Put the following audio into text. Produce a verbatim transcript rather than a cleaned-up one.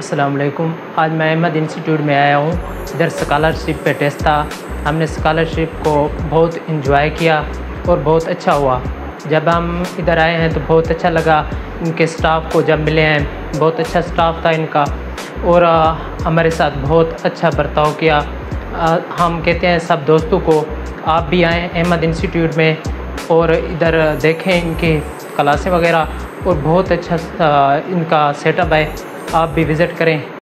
अस्सलाम वालेकुम। आज मैं अहमद इंस्टीट्यूट में आया हूँ। इधर स्कॉलरशिप पे टेस्ट था। हमने स्कॉलरशिप को बहुत इंजॉय किया और बहुत अच्छा हुआ। जब हम इधर आए हैं तो बहुत अच्छा लगा। इनके स्टाफ को जब मिले हैं, बहुत अच्छा स्टाफ था इनका और आ, हमारे साथ बहुत अच्छा बर्ताव किया। आ, हम कहते हैं सब दोस्तों को आप भी आएँ अहमद इंस्टीट्यूट में और इधर देखें इनकी क्लासें वगैरह और बहुत अच्छा आ, इनका सेटअप है। आप भी विज़िट करें।